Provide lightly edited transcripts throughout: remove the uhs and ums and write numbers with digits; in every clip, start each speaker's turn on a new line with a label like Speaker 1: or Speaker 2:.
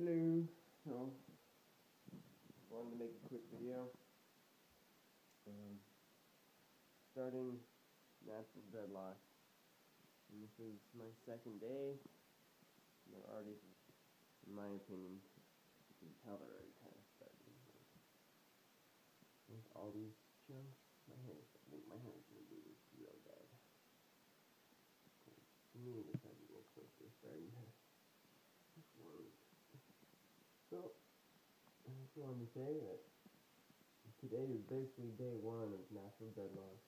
Speaker 1: Hello. So, wanted to make a quick video. Starting natural dreadlocks. And this is my second day. They're already, in my opinion, you can tell they're already kind of starting. With all these chunks, I think my hair is going to be real dead. To me, this has to look like they're starting to float. So, I just wanted to say that today is basically day one of natural dreadlocks.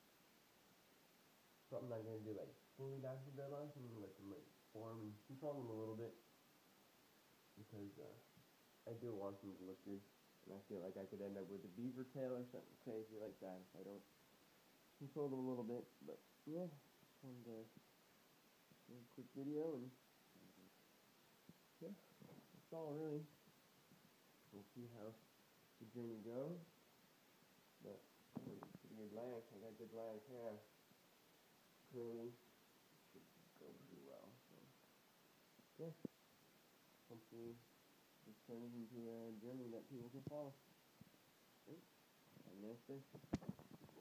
Speaker 1: So I'm not going to do like fully natural dreadlocks. I'm going to let them like form and control them a little bit. Because I do want them to look good. And I feel like I could end up with a beaver tail or something crazy like that if I don't control them a little bit. But yeah, just wanted to do a quick video and yeah, that's all really. We'll see how the journey goes. But it's pretty good length. I got good length hair. Curly should go pretty well. So yeah, hopefully this turns into a journey that people can follow. Right? Have a nice day.